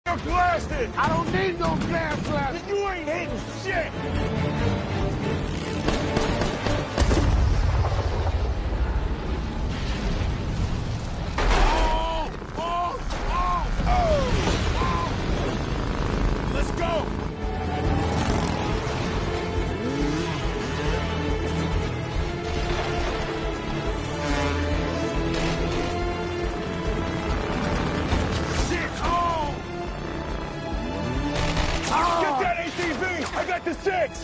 You're blasted! I don't need no gas blast. You ain't hitting shit! Let's go! I got the 6!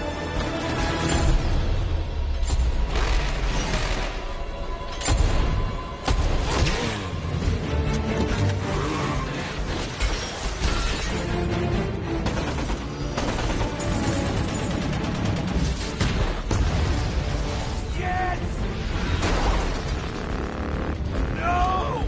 Yes! No!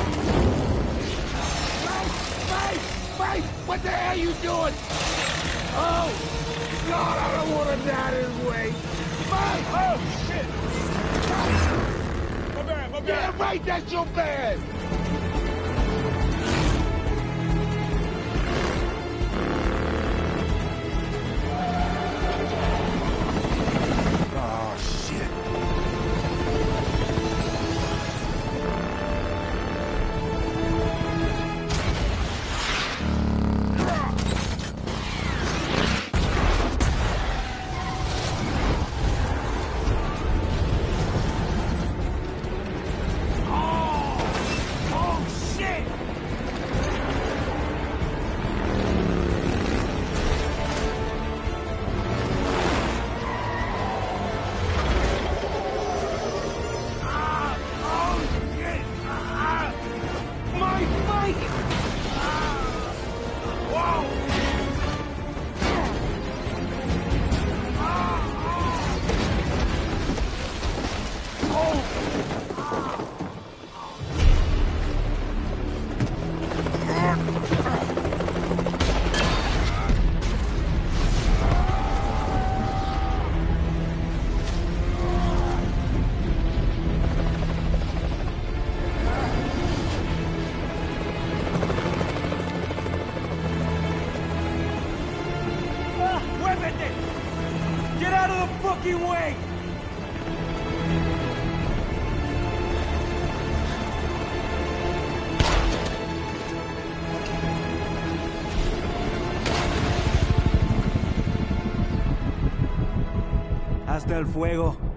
Fight! What the hell are you doing? Oh! God, I don't want to die this way. Mike! Oh, shit! My bad. Yeah, right, that's your bad. Oh, shit. Get out of the fucking way! Hasta el fuego.